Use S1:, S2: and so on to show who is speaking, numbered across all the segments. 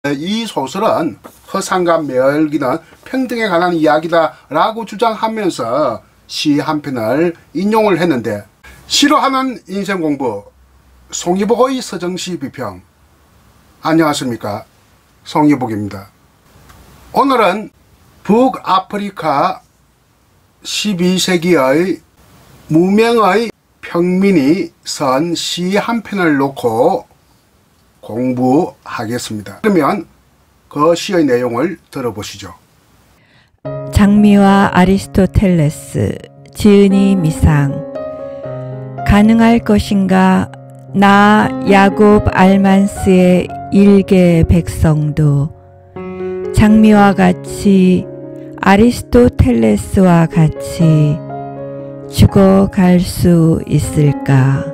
S1: 이 소설은 허상과 매혈기는 평등에 관한 이야기다 라고 주장하면서 시 한 편을 인용을 했는데, 싫어하는 인생공부 송이복의 서정시 비평. 안녕하십니까, 송이복입니다. 오늘은 북아프리카 12세기의 무명의 평민이 쓴 시 한 편을 놓고 공부하겠습니다. 그러면 그 시의 내용을 들어보시죠.
S2: 장미와 아리스토텔레스, 지은이 미상. 가능할 것인가 나 야곱 알만스의 일개 백성도 장미와 같이 아리스토텔레스와 같이 죽어갈 수 있을까?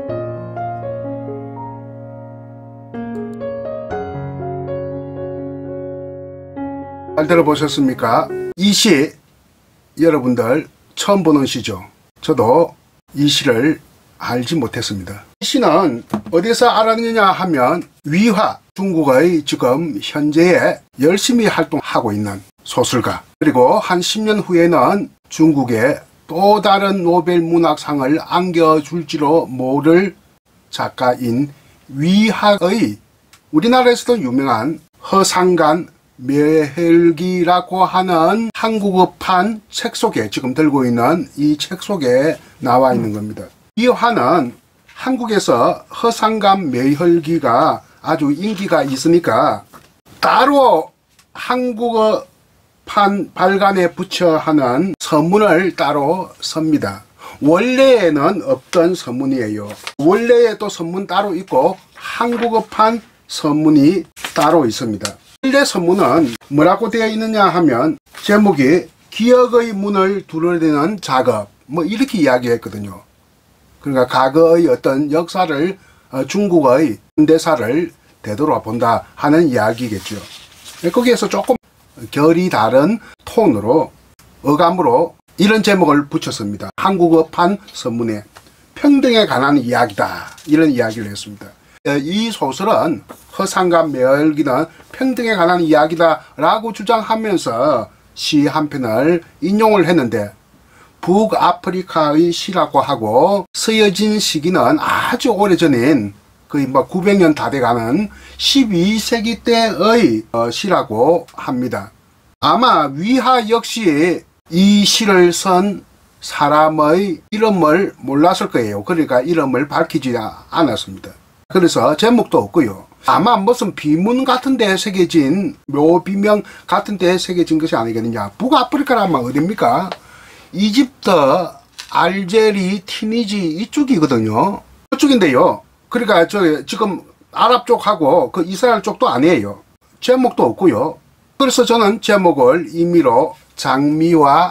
S1: 잘 들어보셨습니까? 이 시 여러분들 처음 보는 시죠. 저도 이 시를 알지 못했습니다. 이 시는 어디서 알았느냐 하면 위화, 중국의 지금 현재에 열심히 활동하고 있는 소설가, 그리고 한 10년 후에는 중국에 또 다른 노벨 문학상을 안겨줄지도 모를 작가인 위화의 우리나라에서도 유명한 허상간 매혈기라고 하는 한국어판 책 속에, 지금 들고 있는 이 책 속에 나와 있는 겁니다. 위화는 한국에서 허상간 매혈기가 아주 인기가 있으니까 따로 한국어판 발간에 붙여 하는 서문을 따로 씁니다. 원래에는 없던 서문이에요. 원래에 또 서문 따로 있고 한국어판 서문이 따로 있습니다. 원래 서문은 뭐라고 되어 있느냐 하면 제목이 기억의 문을 두드리는 작업, 뭐 이렇게 이야기했거든요. 그러니까 과거의 어떤 역사를, 중국의 현대사를 되돌아본다 하는 이야기겠죠. 거기에서 조금 결이 다른 톤으로, 어감으로 이런 제목을 붙였습니다. 한국어판 서문에 평등에 관한 이야기다, 이런 이야기를 했습니다. 이 소설은 허상과 매혈기는 평등에 관한 이야기다 라고 주장하면서 시 한 편을 인용을 했는데, 북아프리카의 시라고 하고 쓰여진 시기는 아주 오래전인, 거의 900년 다 돼가는 12세기 때의 시라고 합니다. 아마 위화 역시 이 시를 쓴 사람의 이름을 몰랐을 거예요. 그러니까 이름을 밝히지 않았습니다. 그래서 제목도 없고요. 아마 무슨 비문 같은 데 새겨진, 묘비명 같은 데 새겨진 것이 아니겠느냐. 북아프리카라면 어딥니까? 이집트, 알제리, 티니지 이쪽이거든요. 그쪽인데요. 그러니까 지금 아랍 쪽하고 그 이스라엘 쪽도 아니에요. 제목도 없고요. 그래서 저는 제목을 임의로 장미와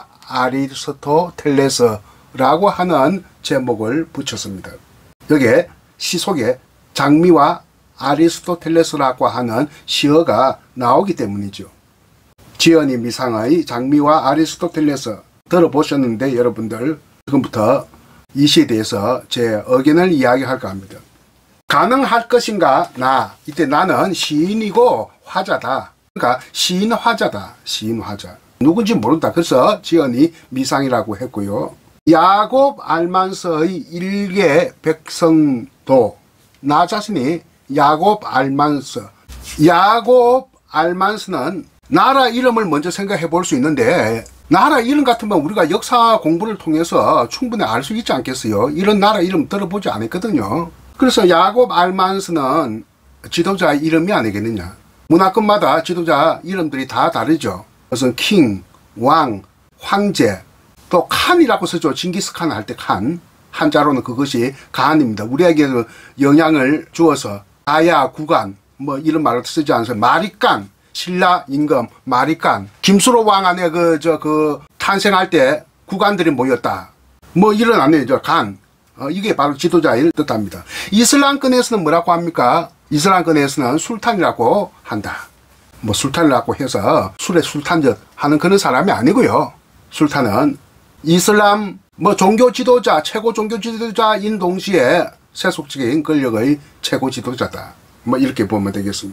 S1: 아리스토텔레스라고 하는 제목을 붙였습니다. 여기에 시 속에 장미와 아리스토텔레스라고 하는 시어가 나오기 때문이죠. 지은이 미상의 장미와 아리스토텔레스 들어보셨는데, 여러분들 지금부터 이 시에 대해서 제 의견을 이야기할까 합니다. 가능할 것인가 나, 이때 나는 시인이고 화자다. 그러니까 시인 화자다. 시인 화자. 누군지 모른다. 그래서 지은이 미상이라고 했고요. 야곱 알만스의 일개 백성도, 나 자신이 야곱 알만스. 야곱 알만스는 나라 이름을 먼저 생각해 볼 수 있는데, 나라 이름 같으면 우리가 역사 공부를 통해서 충분히 알 수 있지 않겠어요? 이런 나라 이름 들어보지 않았거든요. 그래서 야곱 알만스는 지도자 이름이 아니겠느냐. 문화권마다 지도자 이름들이 다 다르죠. 무슨 킹, 왕, 황제, 또 칸이라고 쓰죠. 징기스칸 할 때 칸. 한자로는 그것이 간입니다. 우리에게 영향을 주어서 가야, 구간, 뭐 이런 말을 쓰지 않아서 마리깐, 신라 임금, 마리깐, 김수로 왕 안에 탄생할 때 구간들이 모였다. 뭐 이런 안에죠. 간. 이게 바로 지도자를 뜻합니다. 이슬람권에서는 뭐라고 합니까? 이슬람권에서는 술탄이라고 한다. 뭐 술탄이라고 해서 술에 술탄젓 하는 그런 사람이 아니고요. 술탄은 이슬람 종교 지도자, 최고 종교 지도자인 동시에 세속적인 권력의 최고 지도자다. 뭐 이렇게 보면 되겠습니다.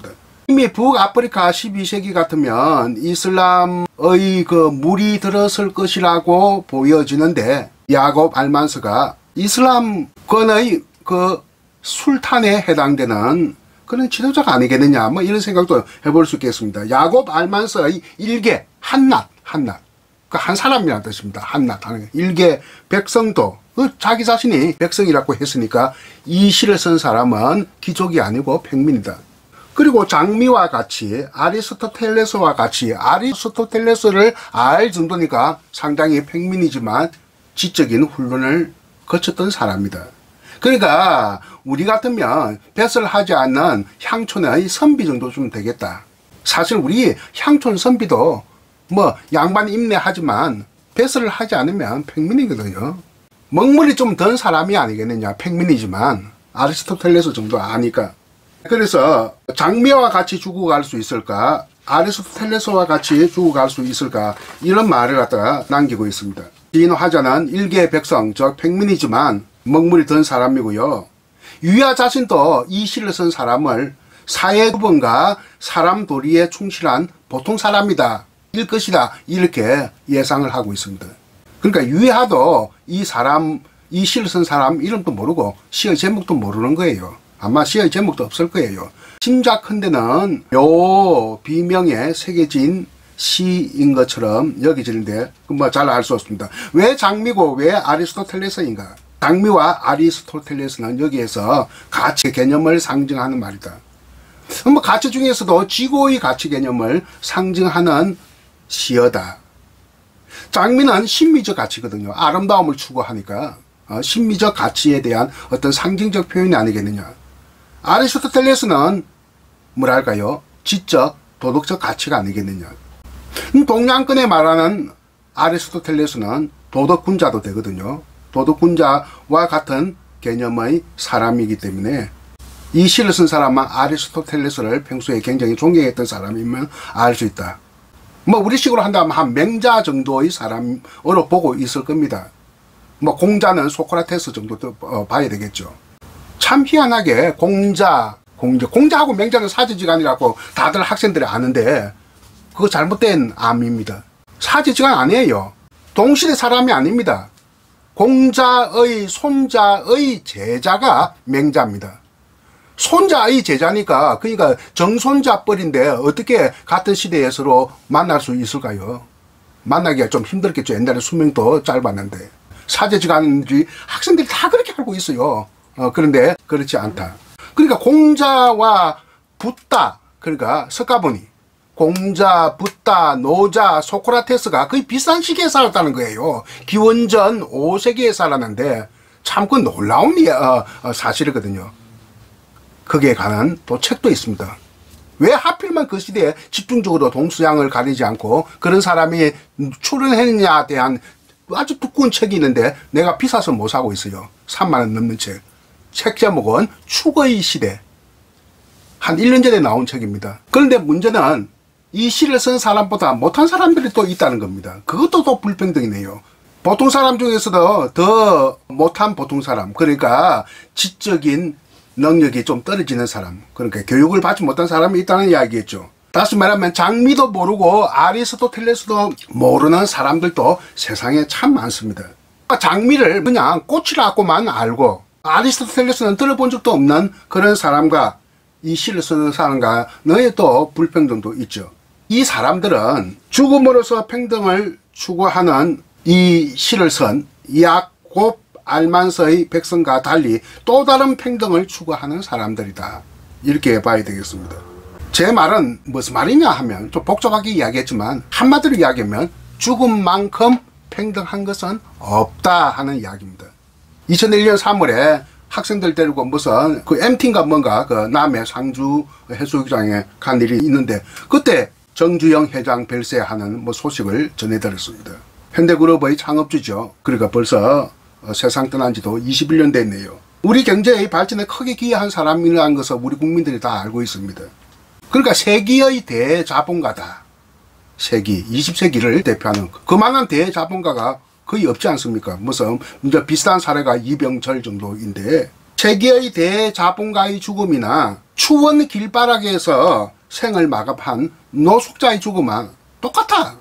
S1: 이미 북아프리카 12세기 같으면 이슬람의 그 물이 들었을 것이라고 보여지는데, 야곱 알만스가 이슬람권의 그 술탄에 해당되는 그런 지도자가 아니겠느냐, 뭐 이런 생각도 해볼 수 있겠습니다. 야곱 알만스의 일개, 한낱, 그 한 사람이라는 뜻입니다. 한낱, 일개 백성도, 자기 자신이 백성이라고 했으니까 이 시를 쓴 사람은 귀족이 아니고 평민이다. 그리고 장미와 같이 아리스토텔레스와 같이, 아리스토텔레스를 알 정도니까 상당히 평민이지만 지적인 훈련을 거쳤던 사람이다. 그러니까 우리 같으면 뱃을 하지 않는 향촌의 선비 정도 좀 되겠다. 사실 우리 향촌 선비도 뭐 양반 임내하지만 뱃을 하지 않으면 평민이거든요. 먹물이 좀 든 사람이 아니겠느냐, 평민이지만 아리스토텔레스 정도 아니까. 그래서 장미와 같이 죽어갈 수 있을까, 아리스토텔레스와 같이 죽어갈 수 있을까, 이런 말을 갖다가 남기고 있습니다. 진화자는 일개 백성, 즉 평민이지만 먹물이 든 사람이고요. 유야 자신도 이 시를 쓴 사람을 사회구분과 사람 도리에 충실한 보통 사람이다, 일 것이다, 이렇게 예상을 하고 있습니다. 그러니까 유야도 이 시를 쓴 사람 이름도 모르고 시의 제목도 모르는 거예요. 아마 시의 제목도 없을 거예요. 짐작컨대는 요 비명에 새겨진 시인 것처럼 여겨지는데 뭐 잘 알 수 없습니다. 왜 장미고 왜 아리스토텔레스인가? 장미와 아리스토텔레스는 여기에서 가치 개념을 상징하는 말이다. 뭐 가치 중에서도 지고의 가치 개념을 상징하는 시어다. 장미는 신미적 가치거든요. 아름다움을 추구하니까 신미적 가치에 대한 어떤 상징적 표현이 아니겠느냐. 아리스토텔레스는 뭐랄까요, 지적, 도덕적 가치가 아니겠느냐. 동양권에 말하는 아리스토텔레스는 도덕군자도 되거든요. 도덕군자와 같은 개념의 사람이기 때문에 이 시를 쓴 사람은 아리스토텔레스를 평소에 굉장히 존경했던 사람이면 알 수 있다. 뭐 우리식으로 한다면 한 맹자 정도의 사람으로 보고 있을 겁니다. 뭐 공자는 소크라테스 정도 봐야 되겠죠. 참 희한하게 공자하고 맹자는 사제지간이라고 다들 학생들이 아는데 그거 잘못된 암입니다. 사제지간 아니에요. 동시대 사람이 아닙니다. 공자의 손자의 제자가 맹자입니다. 손자의 제자니까, 그러니까 정손자뻘인데 어떻게 같은 시대에 서로 만날 수 있을까요? 만나기가 좀 힘들겠죠. 옛날에 수명도 짧았는데. 사제지간인지 학생들이 다 그렇게 알고 있어요. 그런데 그렇지 않다. 그러니까 공자와 붓다, 그러니까 석가모니, 공자, 붓다, 노자, 소크라테스가 거의 비슷한 시기에 살았다는 거예요. 기원전 5세기에 살았는데 참 그 놀라운 사실이거든요. 거기에 관한 또 책도 있습니다. 왜 하필만 그 시대에 집중적으로 동서양을 가리지 않고 그런 사람이 출연했느냐에 대한 아주 두꺼운 책이 있는데 내가 비싸서 못 사고 있어요. 3만 원 넘는 책. 책 제목은 축의 시대. 한 1년 전에 나온 책입니다. 그런데 문제는 이 시를 쓴 사람보다 못한 사람들이 또 있다는 겁니다. 그것도 또 불평등이네요. 보통 사람 중에서도 더 못한 보통 사람, 그러니까 지적인 능력이 좀 떨어지는 사람, 그러니까 교육을 받지 못한 사람이 있다는 이야기겠죠. 다시 말하면 장미도 모르고 아리스토텔레스도 모르는 사람들도 세상에 참 많습니다. 장미를 그냥 꽃이라고만 알고 아리스토텔레스는 들어본 적도 없는 그런 사람과 이 시를 쓰는 사람과의 또 불평등도 있죠. 이 사람들은 죽음으로써 평등을 추구하는 이 시를 쓴 야곱 알만스의 백성과 달리 또 다른 평등을 추구하는 사람들이다. 이렇게 봐야 되겠습니다. 제 말은 무슨 말이냐 하면 좀 복잡하게 이야기했지만 한마디로 이야기하면 죽음만큼 평등한 것은 없다 하는 이야기입니다. 2001년 3월에 학생들 데리고 무슨 그 MT인가 뭔가 그 남해 상주 해수욕장에 간 일이 있는데 그때 정주영 회장 별세하는 뭐 소식을 전해드렸습니다. 현대그룹의 창업주죠. 그러니까 벌써 세상 떠난 지도 21년 됐네요. 우리 경제의 발전에 크게 기여한 사람이라는 것을 우리 국민들이 다 알고 있습니다. 그러니까 세기의 대자본가다. 세기, 20세기를 대표하는 그만한 대자본가가 거의 없지 않습니까? 무슨 이제 비슷한 사례가 이병철 정도인데 세계의 대자본가의 죽음이나 추원 길바닥에서 생을 마감한 노숙자의 죽음은 똑같아.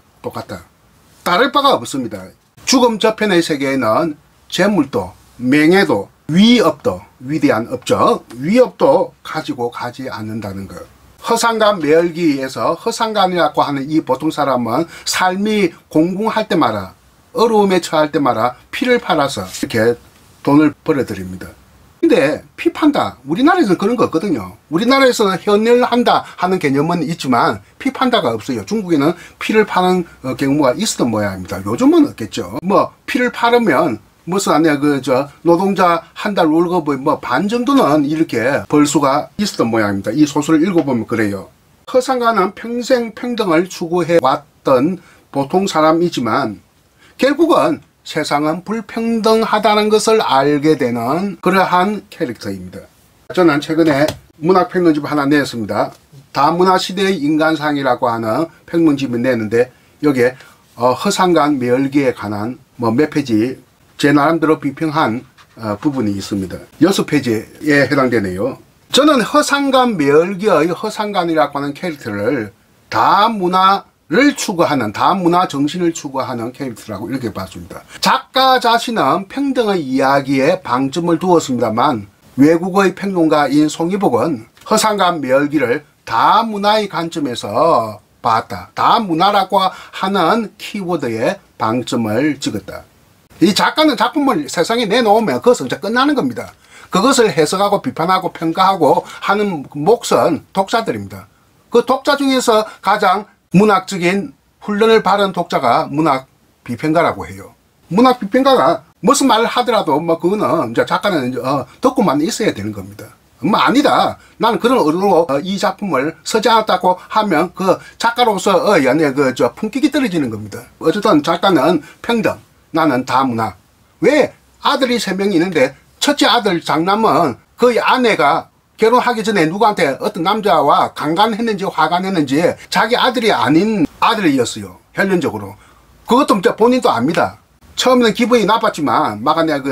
S1: 다를 바가 없습니다. 죽음 저편의 세계에는 재물도, 명예도, 위업도, 위대한 업적, 위업도 가지고 가지 않는다는 것. 허상간 매열기에서 허상간이라고 하는 이 보통 사람은 삶이 공공할 때마다, 어려움에 처할 때마다 피를 팔아서 이렇게 돈을 벌어들입니다. 근데 피 판다, 우리나라에서는 그런 거 없거든요. 우리나라에서는 현혈한다 하는 개념은 있지만 피 판다가 없어요. 중국에는 피를 파는 경우가 있었던 모양입니다. 요즘은 없겠죠. 뭐 피를 팔으면 무슨 아니야 노동자 한 달 월급의 반 정도는 이렇게 벌 수가 있었던 모양입니다. 이 소설을 읽어보면 그래요. 허상가는 평생 평등을 추구해 왔던 보통 사람이지만 결국은 세상은 불평등하다는 것을 알게 되는 그러한 캐릭터입니다. 저는 최근에 문학평론집 하나 냈습니다. 다문화시대의 인간상이라고 하는 평론집을 냈는데 여기에 허상간 매열기에 관한 몇 페이지 제 나름대로 비평한 부분이 있습니다. 6페이지에 해당되네요. 저는 허상간 매열기의 허상간이라고 하는 캐릭터를 다문화를 추구하는, 다문화 정신을 추구하는 캐릭터라고 이렇게 봤습니다. 작가 자신은 평등의 이야기에 방점을 두었습니다만 외국의 평론가인 송이복은 허상간 매열기를 다문화의 관점에서 봤다. 다문화라고 하는 키워드에 방점을 찍었다. 이 작가는 작품을 세상에 내놓으면 그것은 이제 끝나는 겁니다. 그것을 해석하고 비판하고 평가하고 하는 몫은 독자들입니다. 그 독자 중에서 가장 문학적인 훈련을 받은 독자가 문학 비평가라고 해요. 문학 비평가가 무슨 말을 하더라도 그거는 이제 작가는 듣고만 있어야 되는 겁니다. 아니다. 나는 그런 의도로 이 작품을 쓰지 않았다고 하면 그 작가로서 품격이 떨어지는 겁니다. 어쨌든 작가는 평등, 나는 다문화. 왜 아들이 3명이 있는데 첫째 아들 장남은 그 아내가 결혼하기 전에 누구한테 어떤 남자와 강간했는지 화간했는지 자기 아들이 아닌 아들이었어요. 혈연적으로. 그것도 본인도 압니다. 처음에는 기분이 나빴지만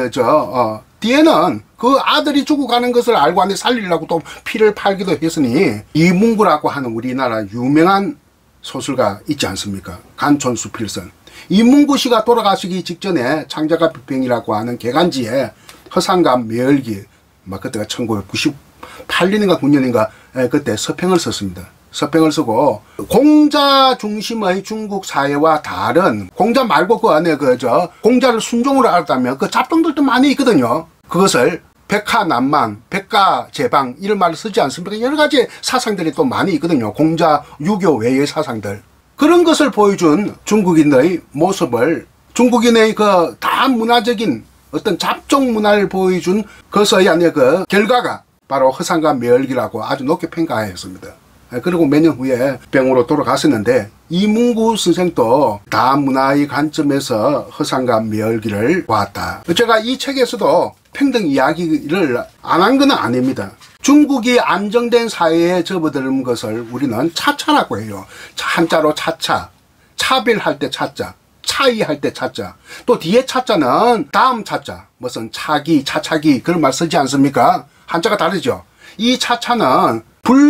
S1: 뒤에는 그 아들이 죽어가는 것을 알고 안에 살리려고 또 피를 팔기도 했으니 이문구라고 하는 우리나라 유명한 소설가 있지 않습니까? 간촌수필선. 이문구 씨가 돌아가시기 직전에 창작가 비평이라고 하는 개간지에 허상간 매열기, 그때가 1998년인가 9년인가 그때 서평을 썼습니다. 서평을 쓰고 공자 중심의 중국 사회와 다른, 공자 말고 그 안에 공자를 순종으로 알았다면 그 잡동들도 많이 있거든요. 그것을 백화난만, 백가제방 이런 말을 쓰지 않습니까? 여러 가지 사상들이 또 많이 있거든요. 공자, 유교 외의 사상들. 그런 것을 보여준 중국인의 모습을, 중국인의 그 다문화적인 어떤 잡종 문화를 보여준 것의 결과가 바로 허상간 매열기라고 아주 높게 평가하였습니다. 그리고 몇 년 후에 병으로 돌아가셨는데 이문구 선생도 다문화의 관점에서 허상간 매열기를 보았다. 제가 이 책에서도 평등 이야기를 안 한 건 아닙니다. 중국이 안정된 사회에 접어드는 것을 우리는 차차라고 해요. 한자로 차차, 차별할 때 차자, 차이할 때 차자. 또 뒤에 차자는 다음 차자, 무슨 차기, 차차기 그런 말 쓰지 않습니까? 한자가 다르죠. 이 차차는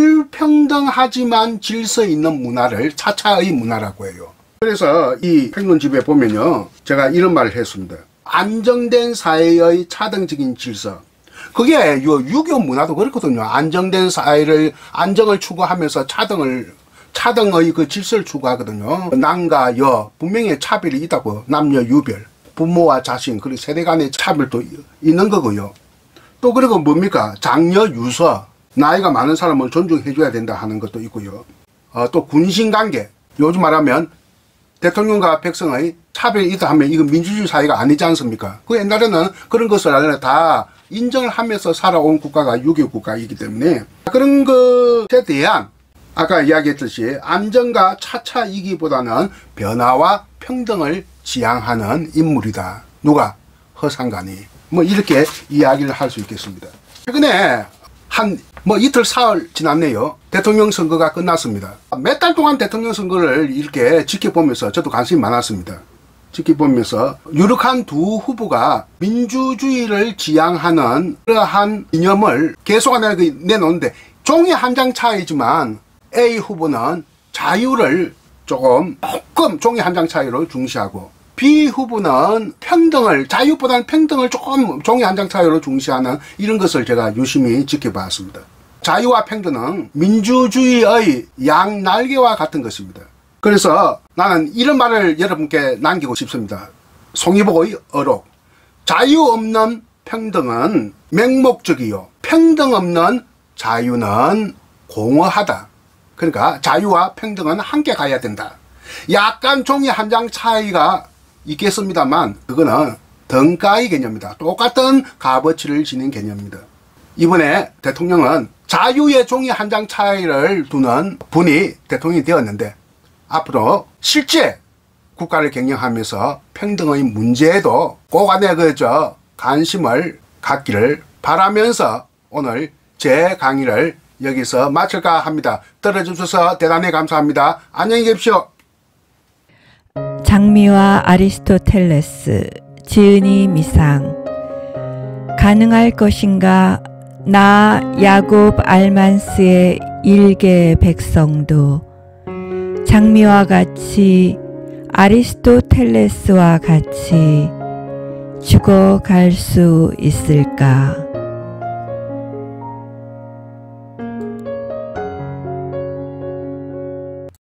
S1: 불평등하지만 질서 있는 문화를 차차의 문화라고 해요. 그래서 이 평론집에 보면요, 제가 이런 말을 했습니다. 안정된 사회의 차등적인 질서. 그게 유교 문화도 그렇거든요. 안정된 사회를, 안정을 추구하면서 차등의 그 질서를 추구하거든요. 남과 여, 분명히 차별이 있다고. 남녀 유별, 부모와 자신, 그리고 세대 간의 차별도 있는 거고요. 또 그리고 뭡니까? 장녀 유서, 나이가 많은 사람을 존중해줘야 된다 하는 것도 있고요. 또 군신관계, 요즘 말하면 대통령과 백성의 차별이 있다 하면 이건 민주주의 사회가 아니지 않습니까? 그 옛날에는 그런 것을 다 인정을 하면서 살아온 국가가 유교 국가이기 때문에 그런 것에 대한 아까 이야기했듯이 안정과 차차이기보다는 변화와 평등을 지향하는 인물이다. 누가? 허상간이. 이렇게 이야기를 할 수 있겠습니다. 최근에 이틀 사흘 지났네요. 대통령 선거가 끝났습니다. 몇 달 동안 대통령 선거를 이렇게 지켜보면서 저도 관심이 많았습니다. 지켜보면서 유력한 두 후보가 민주주의를 지향하는 그러한 이념을 계속 내놓는데 종이 한 장 차이지만 A 후보는 자유를 조금 종이 한 장 차이로 중시하고, B 후보는 평등을, 자유보다는 평등을 조금 종이 한 장 차이로 중시하는 이런 것을 제가 유심히 지켜봤습니다. 자유와 평등은 민주주의의 양날개와 같은 것입니다. 그래서 나는 이런 말을 여러분께 남기고 싶습니다. 송이보의 어록. 자유 없는 평등은 맹목적이요, 평등 없는 자유는 공허하다. 그러니까 자유와 평등은 함께 가야 된다. 약간 종이 한 장 차이가 있겠습니다만 그거는 등가의 개념입니다. 똑같은 값어치를 지닌 개념입니다. 이번에 대통령은 자유의 종이 한 장 차이를 두는 분이 대통령이 되었는데, 앞으로 실제 국가를 경영하면서 평등의 문제에도 꼭 안에 관심을 갖기를 바라면서 오늘 제 강의를 여기서 마칠까 합니다. 들어주셔서 대단히 감사합니다. 안녕히 계십시오.
S2: 장미와 아리스토텔레스, 지은이 미상. 가능할 것인가? 나 야곱 알만스의 일개 백성도 장미와 같이, 아리스토텔레스와 같이 죽어갈 수 있을까?